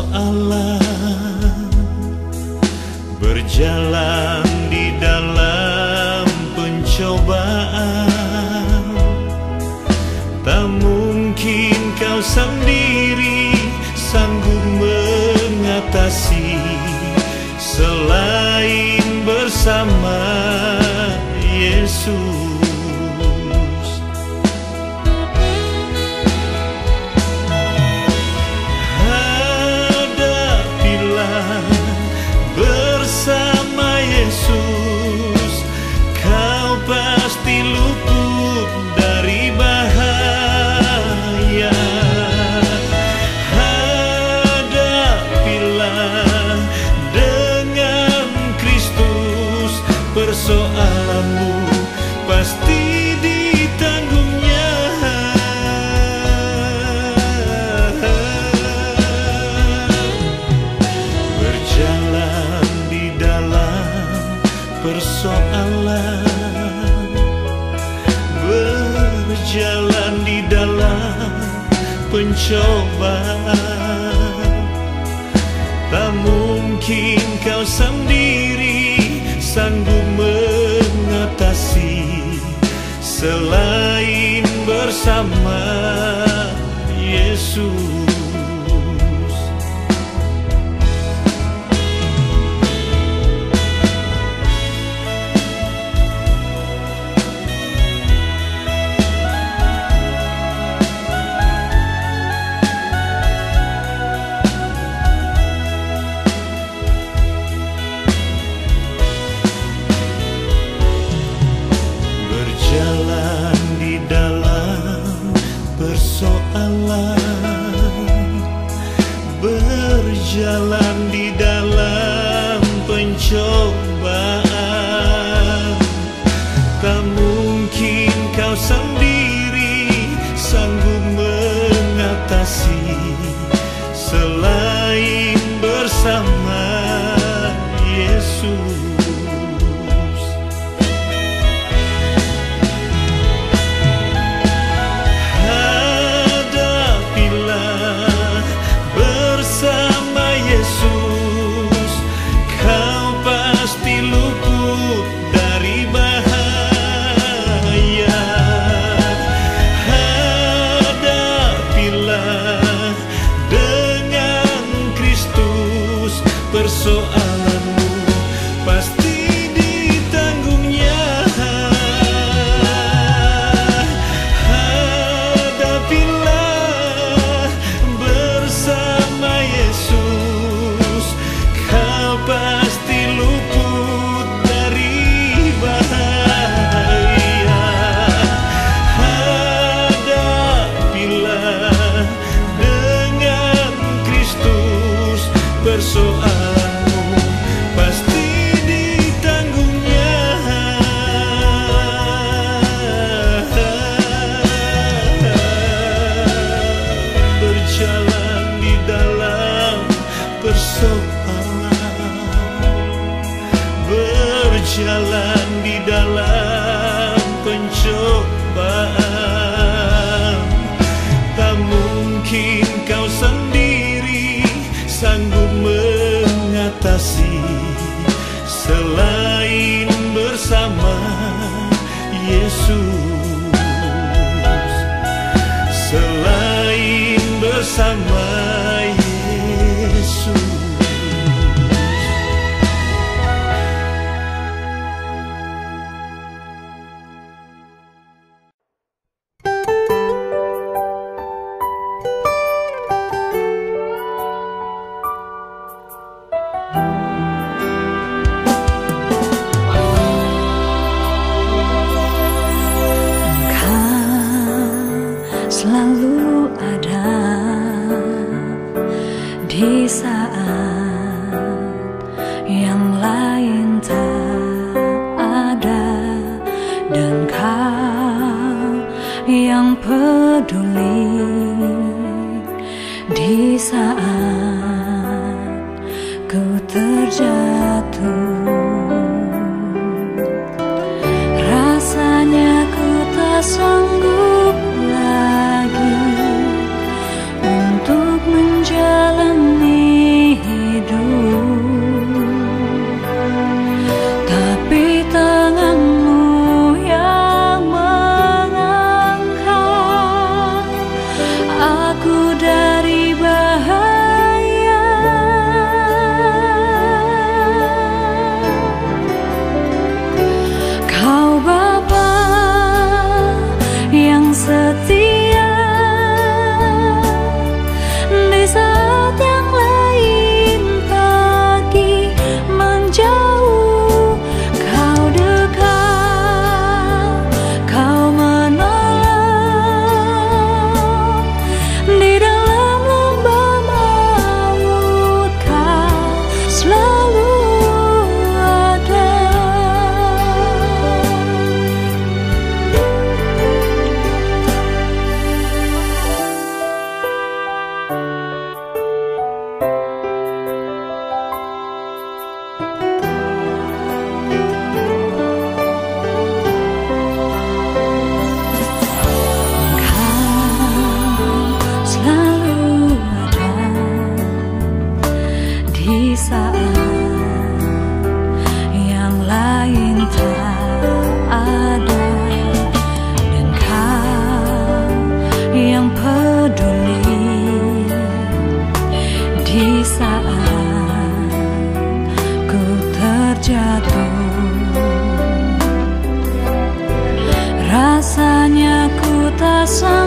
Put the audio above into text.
persoalan, berjalan di dalam pencobaan. Tak mungkin kau sendiri sanggup mengatasi selain bersama Yesus. Bersama Yesus, kau pasti luput dari bahaya. Hadapilah dengan Kristus, persoalanmu pasti ditanggungnya. Berjalan persoalan, berjalan di dalam pencobaan. Tak mungkin kau sendiri sanggup mengatasi selain bersama Yesus. Berjalan di dalam persoalan, berjalan di dalam pencobaan. Tak mungkin kau sendiri sanggup mengatasi selain bersama Yesus. Yesus, kau pasti luput dari bahaya. Hadapilah dengan Kristus, persoalanmu pasti ditanggungnya. Hadapilah bersama Yesus, pasti luput dari bahaya. Hadapilah dengan Kristus, persoalanmu pasti ditanggungnya. Berjalan di dalam persoalan, berjalan di dalam pencobaan. Tak mungkin kau sendiri sanggup mengatasi selain bersama Yesus, selain bersama Yesus. Selalu ada di saat yang lain tak ada, dan kau yang peduli di saat ku terjatuh. Rasanya ku tak sanggup lagi untuk menjalani sanggup